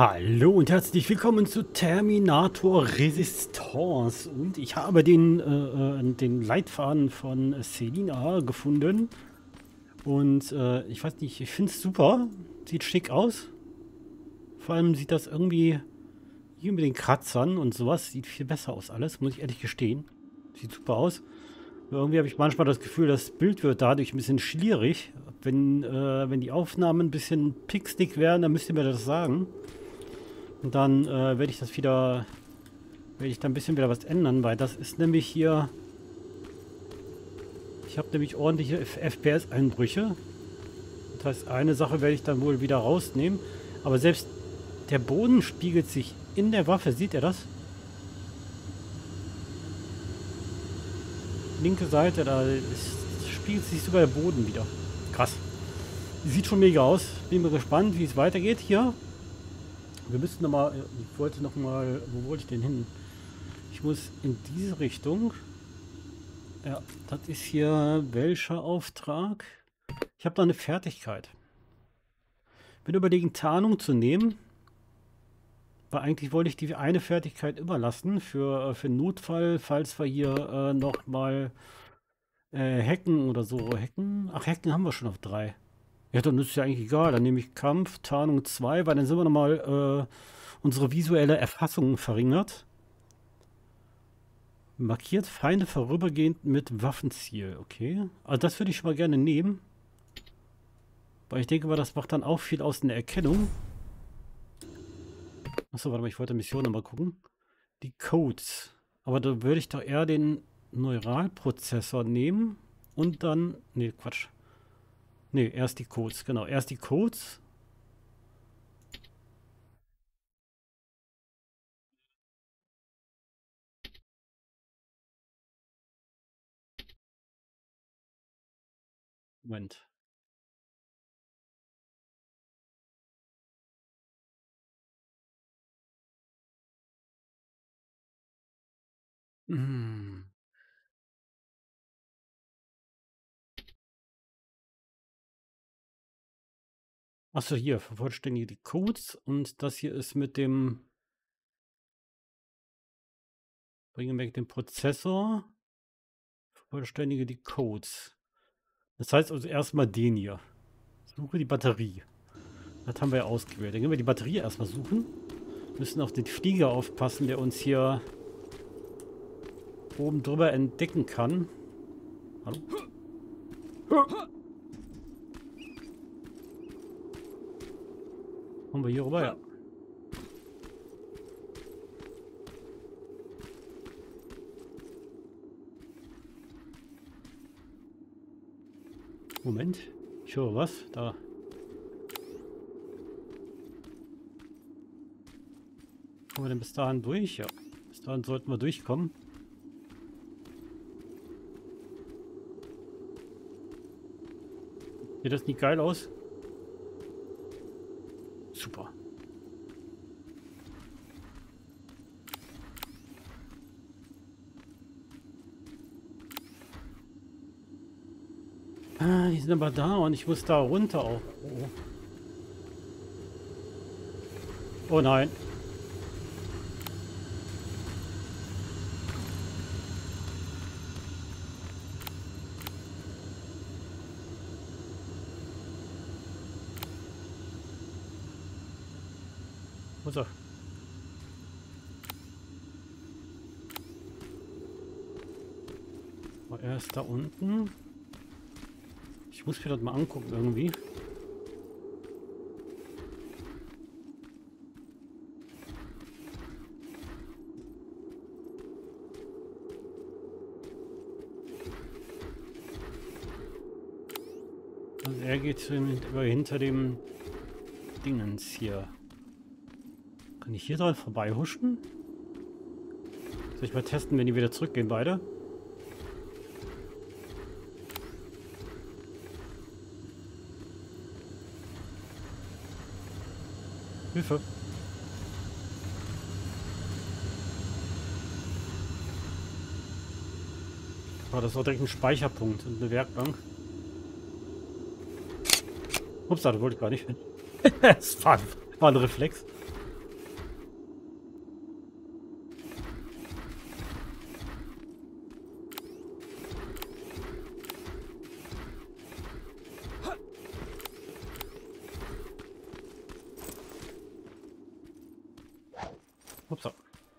Hallo und herzlich willkommen zu Terminator Resistance. Und ich habe den Leitfaden von Selina gefunden. Und ich weiß nicht, ich finde es super. Sieht schick aus. Vor allem sieht das irgendwie hier mit den Kratzern und sowas. Sieht viel besser aus alles, muss ich ehrlich gestehen. Sieht super aus. Irgendwie habe ich manchmal das Gefühl, das Bild wird dadurch ein bisschen schlierig. Wenn die Aufnahmen ein bisschen pixelig wären, dann müsst ihr mir das sagen. Und dann werde ich da ein bisschen wieder was ändern, weil das ist nämlich hier. Ich habe nämlich ordentliche FPS-Einbrüche. Das heißt, eine Sache werde ich dann wohl wieder rausnehmen. Aber selbst der Boden spiegelt sich in der Waffe. Seht ihr das? Linke Seite, spiegelt sich sogar der Boden wieder. Krass. Sieht schon mega aus. Bin mal gespannt, wie es weitergeht hier. Wir müssen nochmal, ich wollte nochmal, wo wollte ich denn hin? Ich muss in diese Richtung. Ja, das ist hier welcher Auftrag? Ich habe da eine Fertigkeit. Bin überlegen, Tarnung zu nehmen. Weil eigentlich wollte ich die eine Fertigkeit überlassen für Notfall, falls wir hier nochmal hacken oder so. Hacken? Ach, hacken haben wir schon auf 3. Ja, dann ist es ja eigentlich egal. Dann nehme ich Kampf, Tarnung 2, weil dann sind wir nochmal unsere visuelle Erfassung verringert. Markiert Feinde vorübergehend mit Waffenziel. Okay. Also das würde ich schon mal gerne nehmen. Weil ich denke mal, das macht dann auch viel aus in der Erkennung. Achso, warte mal, ich wollte Mission nochmal gucken. Die Codes. Aber da würde ich doch eher den Neuralprozessor nehmen. Und dann... Nee, Quatsch. Nee, erst die Codes. Genau, erst die Codes. Moment. Hm. Achso, hier, vervollständige die Codes. Und das hier ist mit dem... Bringe weg den Prozessor. Vervollständige die Codes. Das heißt also erstmal den hier. Suche die Batterie. Das haben wir ja ausgewählt. Dann gehen wir die Batterie erstmal suchen. Müssen auf den Flieger aufpassen, der uns hier oben drüber entdecken kann. Hallo? Kommen wir hier rüber? Ja. Moment. Ich höre was. Da. Kommen wir denn bis dahin durch? Ja. Bis dahin sollten wir durchkommen. Sieht das nicht geil aus? Super. Ah, die sind aber da und ich muss da runter auch. Oh, oh nein. Wo ist er? Oh, er ist da unten. Ich muss mir das mal angucken irgendwie. Also er geht hinter dem Dingens hier. Kann ich hier dran vorbeihuschen? Soll ich mal testen, wenn die wieder zurückgehen, beide? Hilfe! Oh, das ist auch direkt ein Speicherpunkt und eine Werkbank. Ups, das wollte ich gar nicht. Das war ein Reflex. Upsa.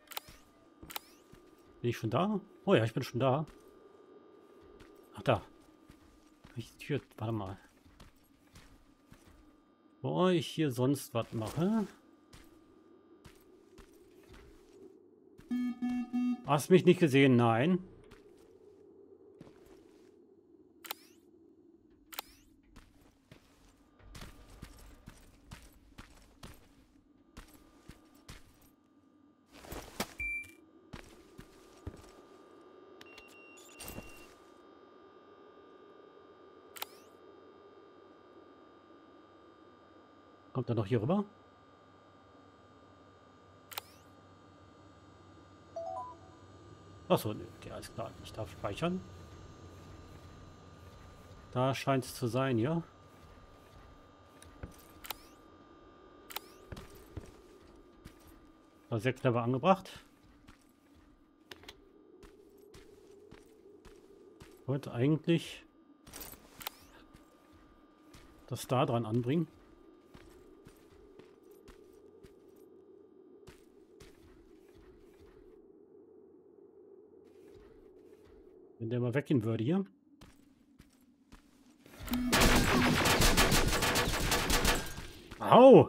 Bin ich schon da? Oh ja, ich bin schon da. Ach, da. Hab ich die Tür... Warte mal. Bevor ich hier sonst was mache... Hast mich nicht gesehen? Nein. Kommt er noch hier rüber? Achso, ne, okay, alles klar. Ich darf speichern. Da scheint es zu sein, ja. War sehr clever angebracht. Ich wollte eigentlich das da dran anbringen. Wenn der mal weggehen würde hier. Au!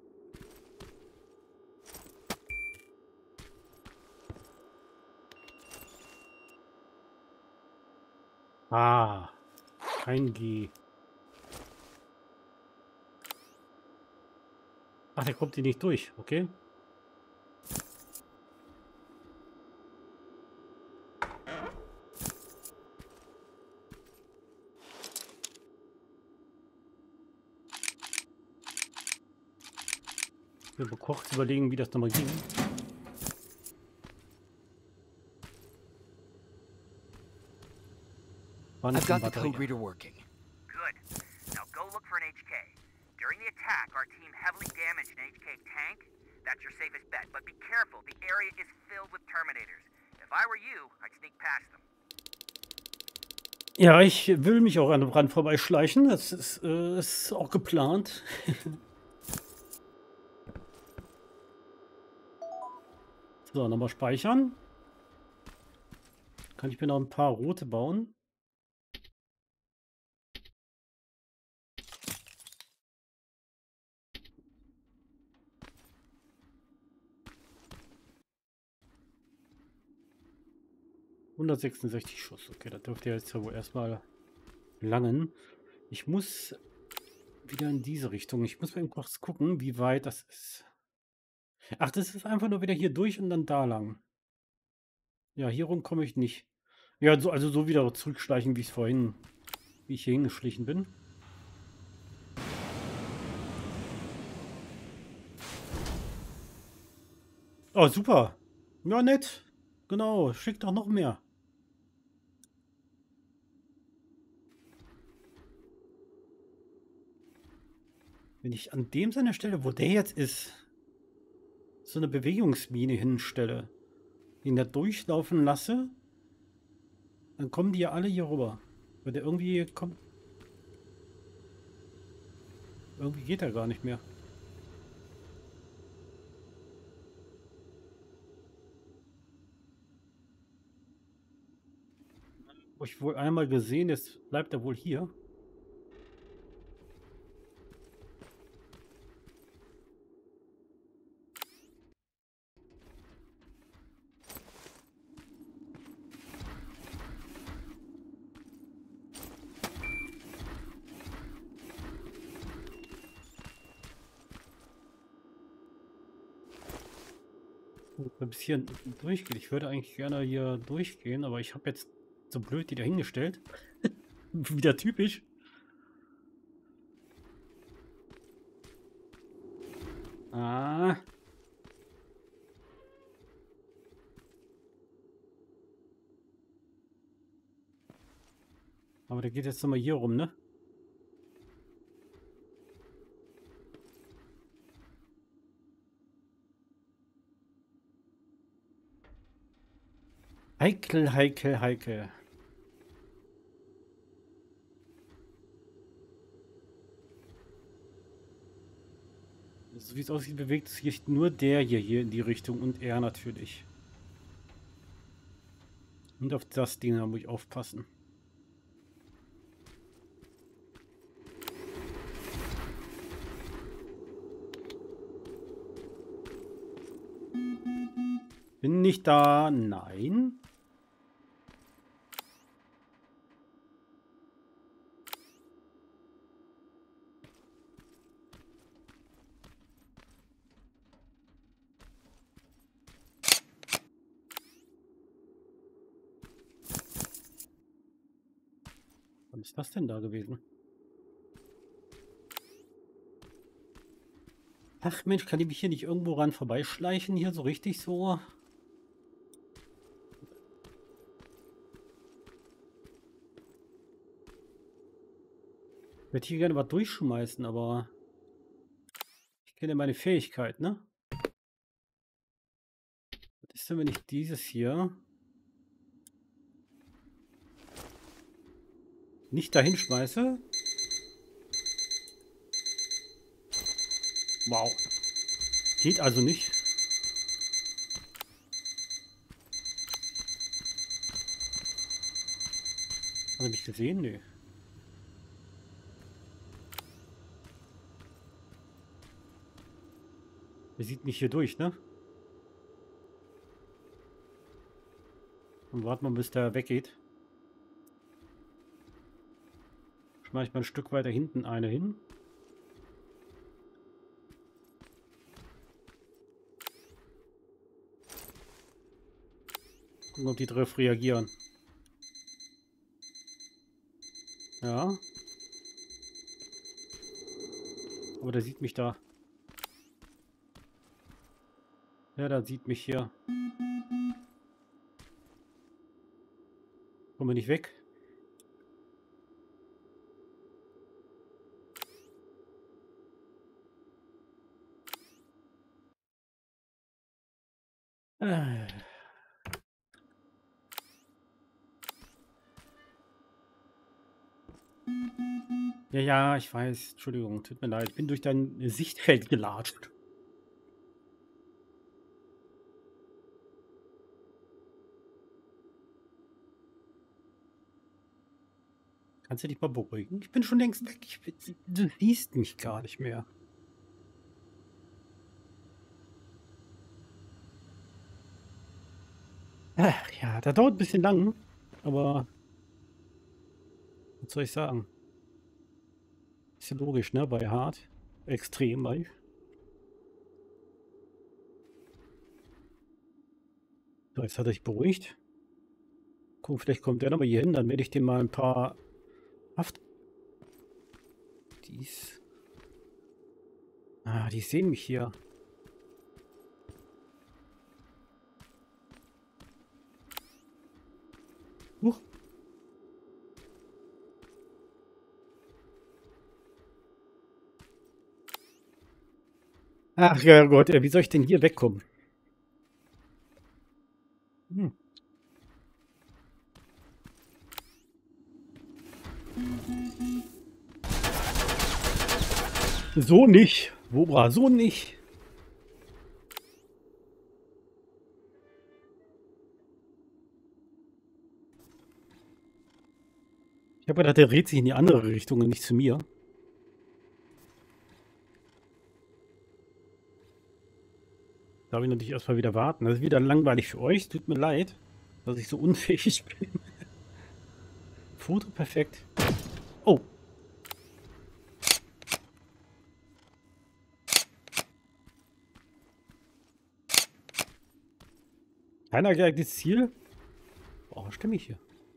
Ah, kein G. Ach, der kommt hier nicht durch, okay. Ich will mal kurz überlegen, wie das nochmal ging. I've got the code reader working. Good. Now go look for an HK. During the attack, our team heavily damaged an HK tank. That's your safest bet, but be careful. The area is filled with Terminators. If I were you, I'd sneak past them. Ja, ich will mich auch an dem Rand vorbeischleichen. Das ist auch geplant. So, nochmal speichern. Kann ich mir noch ein paar rote bauen? ...166 Schuss. Okay, da dürfte ja jetzt ja wohl erstmal langen. Ich muss wieder in diese Richtung. Ich muss mal kurz gucken, wie weit das ist. Ach, das ist einfach nur wieder hier durch und dann da lang. Ja, hier rum komme ich nicht. Ja, so, also so wieder zurückschleichen, wie ich hier hingeschlichen bin. Oh, super. Ja, nett. Genau, schick doch noch mehr. Wenn ich an dem seiner Stelle, wo der jetzt ist, so eine Bewegungsmine hinstelle, ihn da durchlaufen lasse, dann kommen die ja alle hier rüber. Weil der irgendwie kommt... Irgendwie geht er gar nicht mehr. Hab ich wohl einmal gesehen, jetzt bleibt er wohl hier. Bis hier durchgeht. Ich würde eigentlich gerne hier durchgehen, aber ich habe jetzt so blöd die dahingestellt. Wieder typisch. Ah. Aber der geht jetzt nochmal hier rum, ne? Heikel, heikel, heikel. So wie es aussieht, bewegt sich nur der hier in die Richtung und er natürlich. Und auf das Ding da muss ich aufpassen. Bin nicht da. Nein. Was ist das denn da gewesen? Ach Mensch, kann ich mich hier nicht irgendwo ran vorbeischleichen? Hier so richtig so? Ich würde hier gerne was durchschmeißen, aber ich kenne meine Fähigkeit, ne? Was ist denn, wenn ich dieses hier nicht dahin schmeiße? Wow. Geht also nicht. Hat er mich gesehen? Nö. Der sieht mich hier durch, ne? Und warten wir, bis der weggeht. Schmeiß ich mal ein Stück weiter hinten eine hin. Gucken, ob die drauf reagieren. Ja. Aber der sieht mich da. Ja, der sieht mich hier. Kommen wir nicht weg? Ja, ja, ich weiß. Entschuldigung, tut mir leid. Ich bin durch dein Sichtfeld gelatscht. Kannst du dich mal beruhigen? Ich bin schon längst weg. Du siehst mich gar nicht mehr. Ach ja, das dauert ein bisschen lang. Aber was soll ich sagen? Ist ja logisch, ne? Bei Hard. Extrem, weil. So, jetzt hat er sich beruhigt. Guck, vielleicht kommt der nochmal hier hin. Dann werde ich dem mal ein paar Haft. Die sehen mich hier. Huch. Ach ja Gott, wie soll ich denn hier wegkommen? Hm. So nicht. Wobra, so nicht. Ich habe gedacht, der dreht sich in die andere Richtung und nicht zu mir. Darf ich natürlich erstmal wieder warten. Das ist wieder langweilig für euch. Tut mir leid, dass ich so unfähig bin. Foto perfekt. Oh. Keiner geeignetes Ziel. Boah, stimme ich hier?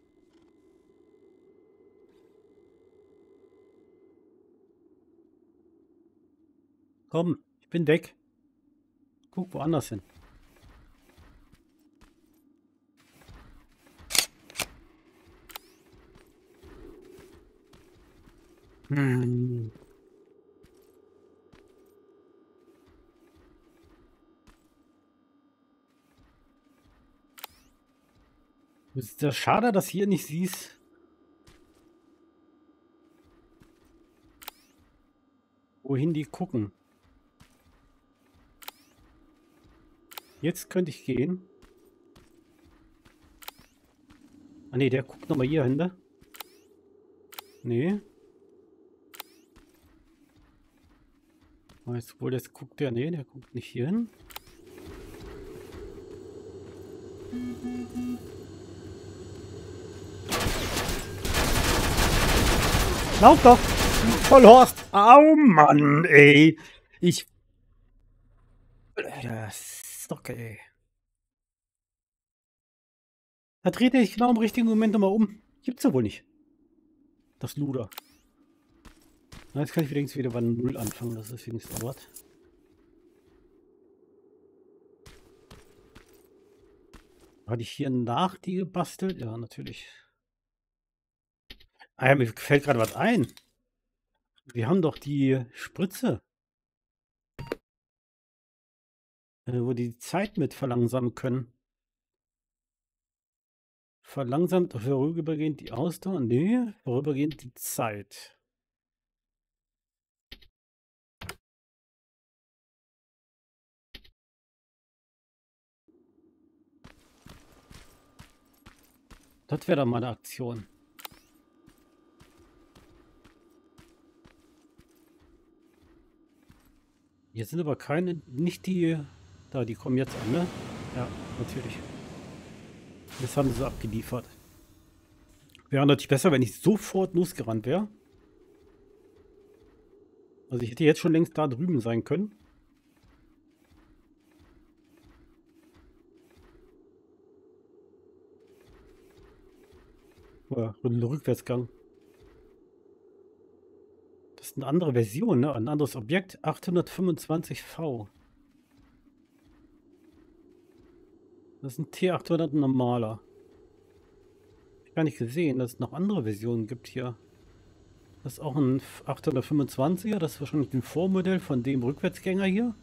Komm, ich bin weg. Guck woanders hin. Hm. Ist ja schade, dass hier nicht siehst. Wohin die gucken. Jetzt könnte ich gehen. Ah ne, der guckt nochmal hier hin, ne? Nee. Jetzt wohl, jetzt guckt der. Nee, der guckt nicht hier hin. Lauf doch! Vollhorst! Au Mann, ey! Das Stocke, ey. Da dreht er sich genau im richtigen Moment nochmal um. Gibt's ja wohl nicht. Das Luder. Na, jetzt kann ich wenigstens wieder bei 0 anfangen, dass es wenigstens dauert. Hatte ich hier nach die gebastelt? Ja, natürlich. Ah ja, mir fällt gerade was ein. Wir haben doch die Spritze. Wo die Zeit mit verlangsamen können. Verlangsamt vorübergehend die Ausdauer? Nee, vorübergehend die Zeit. Das wäre doch mal eine Aktion. Hier sind aber keine, nicht die, da, die kommen jetzt an, ne? Ja, natürlich. Das haben sie abgeliefert. Wäre natürlich besser, wenn ich sofort losgerannt wäre. Also ich hätte jetzt schon längst da drüben sein können. Oder Rückwärtsgang. Das ist eine andere Version, ne? Ein anderes Objekt. 825V. Das ist ein T800 normaler. Ich habe gar nicht gesehen, dass es noch andere Versionen gibt hier. Das ist auch ein 825er. Das ist wahrscheinlich ein Vormodell von dem Rückwärtsgänger hier.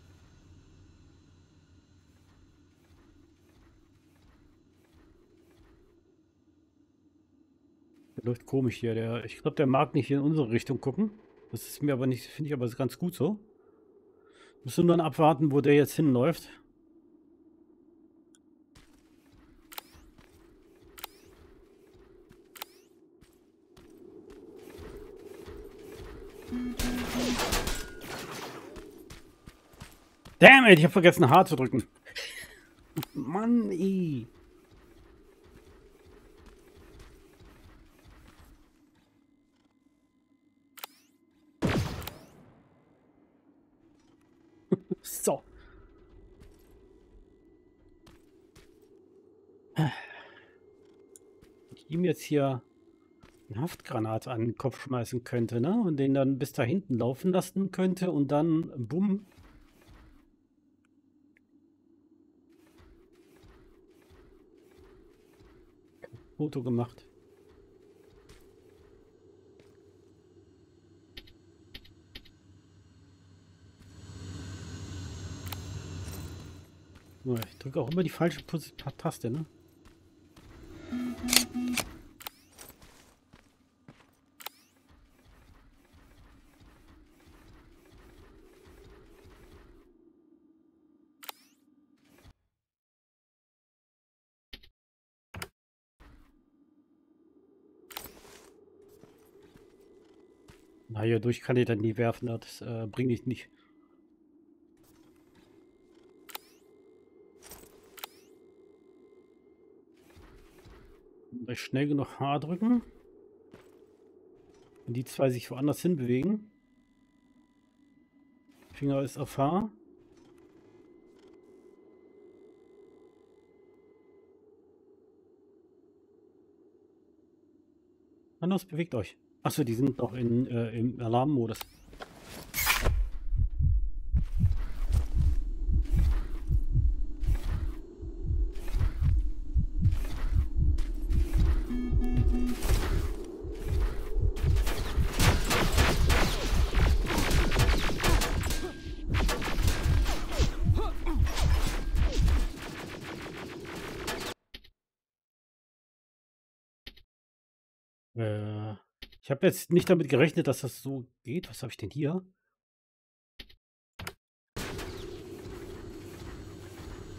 Der läuft komisch hier. Ich glaube, der mag nicht in unsere Richtung gucken. Das ist mir aber nicht, finde ich aber ganz gut so. Müssen nur dann abwarten, wo der jetzt hinläuft. Damn it, ich habe vergessen H zu drücken. Mann, ey. So. Ich ihm jetzt hier eine Haftgranate an den Kopf schmeißen könnte, ne? Und den dann bis da hinten laufen lassen könnte und dann bumm. Foto gemacht. Ich drücke auch immer die falsche Taste, ne? Na, hier durch kann ich dann nie werfen, das bringe ich nicht. Schnell genug H drücken. Wenn die zwei sich woanders hin bewegen. Finger ist auf H. Anders bewegt euch. Achso, die sind noch im Alarmmodus. Ich habe jetzt nicht damit gerechnet, dass das so geht. Was habe ich denn hier?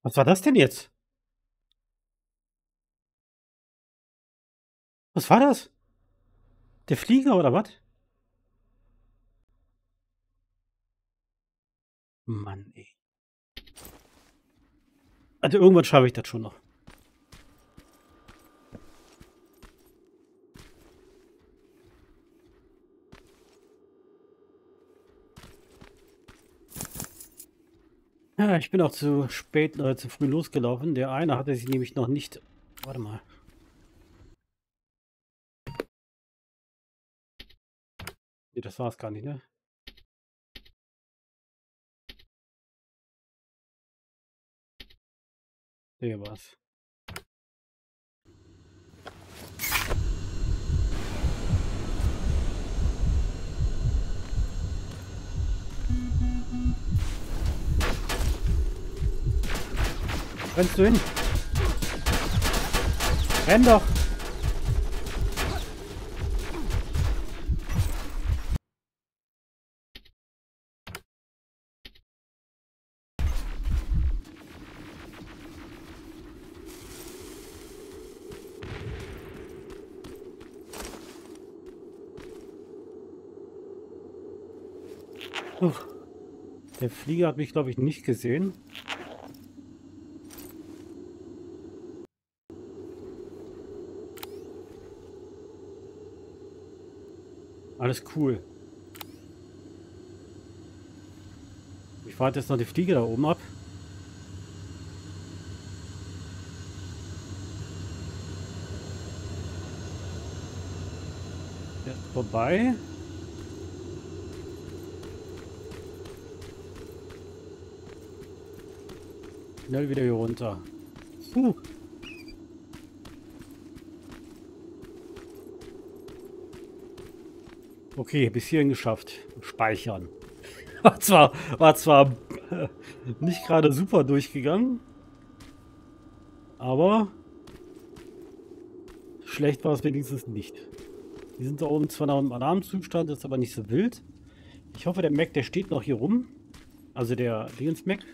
Was war das denn jetzt? Was war das? Der Flieger oder was? Mann, ey. Also irgendwann schaffe ich das schon noch. Ja, ich bin auch zu spät, zu früh losgelaufen. Der eine hatte sich nämlich noch nicht... Warte mal. Nee, das war es gar nicht, ne? Der war's. Rennst du hin? Renn doch! Uff. Der Flieger hat mich, glaube ich, nicht gesehen. Alles cool. Ich warte jetzt noch die Fliege da oben ab. Der ist vorbei. Schnell wieder hier runter. Okay, bis hierhin geschafft. Speichern. War zwar nicht gerade super durchgegangen, aber schlecht war es wenigstens nicht. Wir sind da oben zwar noch im Alarmzustand, ist aber nicht so wild. Ich hoffe, der Mac, der steht noch hier rum. Also der Dingens Mac.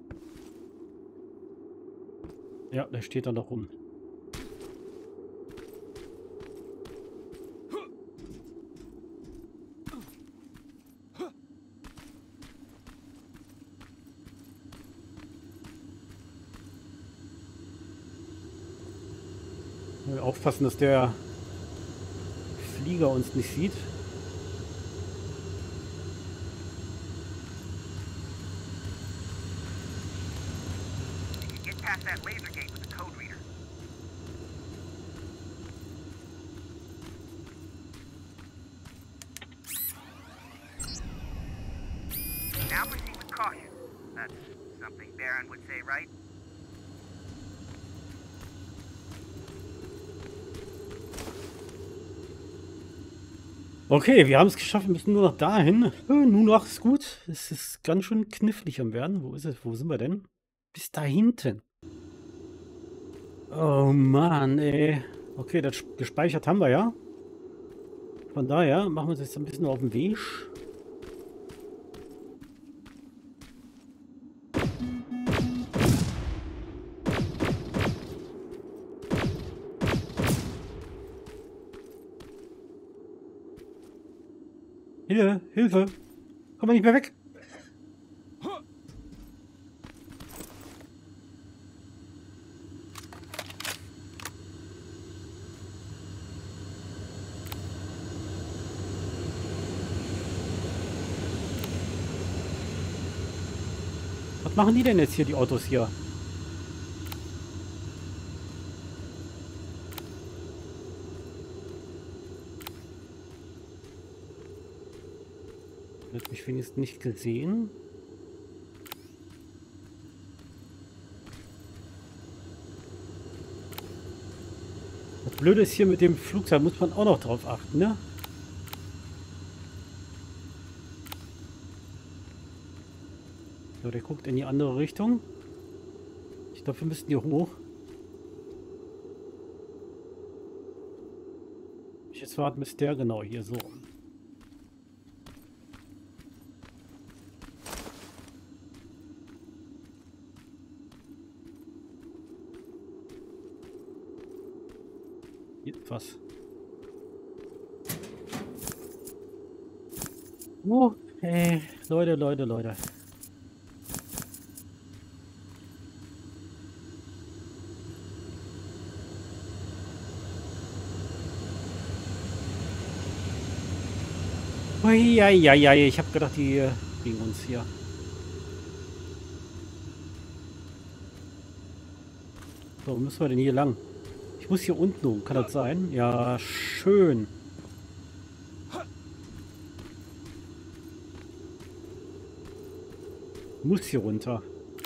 Ja, der steht da noch rum. Aufpassen, dass der Flieger uns nicht sieht. Get past that laser gate with the code reader. Now proceed with caution. That's something Baron would say, right? Okay, wir haben es geschafft, wir müssen nur noch dahin. Nun noch ist gut. Es ist ganz schön knifflig am werden. Wo ist es? Wo sind wir denn? Bis da hinten. Oh Mann, ey. Okay, das gespeichert haben wir ja. Von daher machen wir uns jetzt ein bisschen auf den Weg. Hilfe! Komm mal nicht mehr weg! Was machen die denn jetzt hier, die Autos hier? Wird mich wenigstens nicht gesehen. Das Blöde ist hier mit dem Flugzeug, muss man auch noch drauf achten, ne? So, der guckt in die andere Richtung. Ich glaube, wir müssten hier hoch. Jetzt warten, bis der genau hier so. Was? Oh, hey, Leute, Leute, Leute. Uiuiui, ich habe gedacht, die kriegen uns hier. So, wo müssen wir denn hier lang? Ich muss hier unten hoch, kann das sein? Ja, schön. Muss hier runter.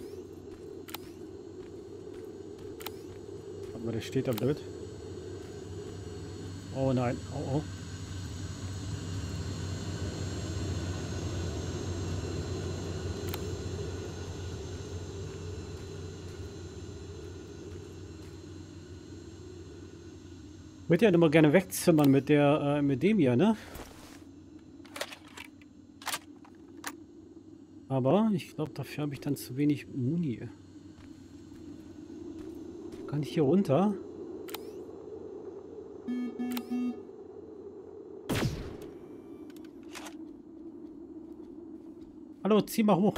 Aber der steht da blöd. Oh nein, oh oh. Ich würde ja immer gerne wegzimmern mit der, mit dem hier, ne? Aber ich glaube, dafür habe ich dann zu wenig Muni. Kann ich hier runter? Hallo, zieh mal hoch.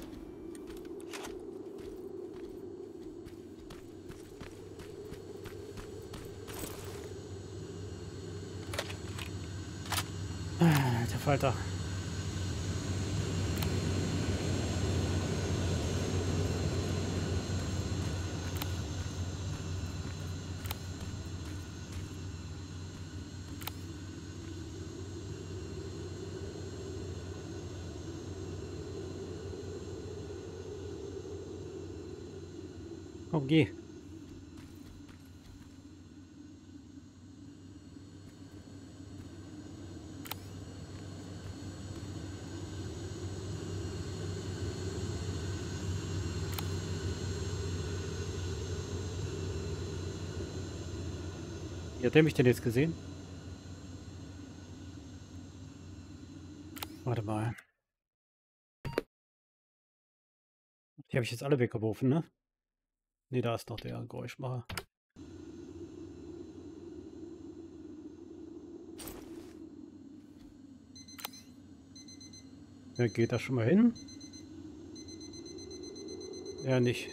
Der Falter. Komm, geh. Wie hat der mich denn jetzt gesehen? Warte mal. Die habe ich jetzt alle weggeworfen, ne? Ne, da ist noch der Geräuschmacher. Wer geht da schon mal hin? Er nicht.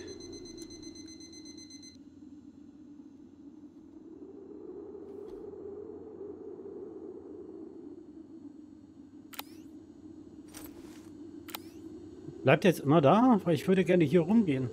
Bleibt jetzt immer da? Weil ich würde gerne hier rumgehen.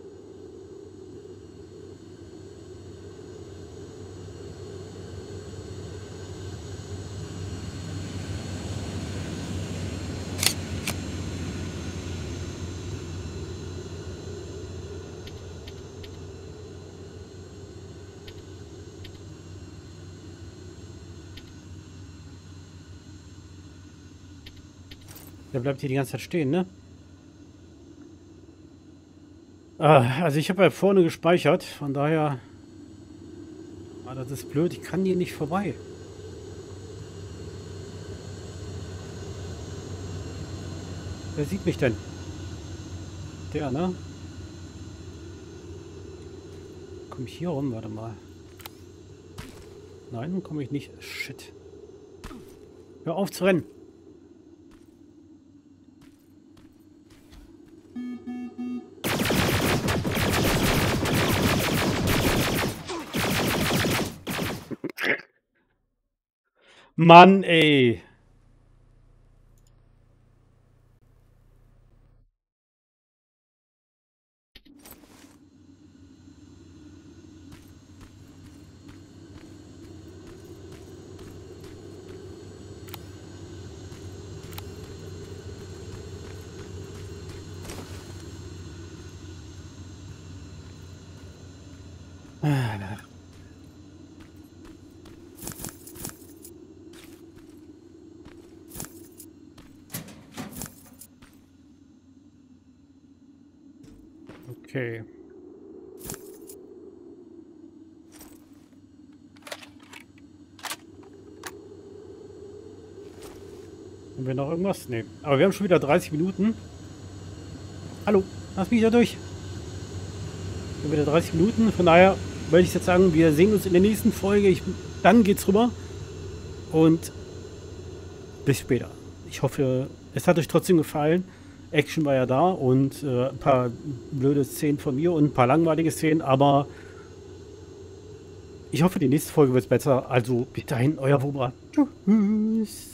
Der bleibt hier die ganze Zeit stehen, ne? Also ich habe ja vorne gespeichert, von daher... Ah, das ist blöd, ich kann hier nicht vorbei. Wer sieht mich denn? Der, ne? Komme ich hier rum? Warte mal. Nein, komme ich nicht. Shit. Hör auf zu rennen. Mann, ey. Okay. Haben wir noch irgendwas? Nee. Aber wir haben schon wieder 30 Minuten. Hallo, lass mich da durch. Wir haben wieder 30 Minuten. Von daher würde ich jetzt sagen, wir sehen uns in der nächsten Folge. Ich Dann geht's rüber und bis später. Ich hoffe, es hat euch trotzdem gefallen. Action war ja da und ein paar blöde Szenen von mir und ein paar langweilige Szenen, aber ich hoffe, die nächste Folge wird besser. Also bis dahin, euer Wobra. Tschüss.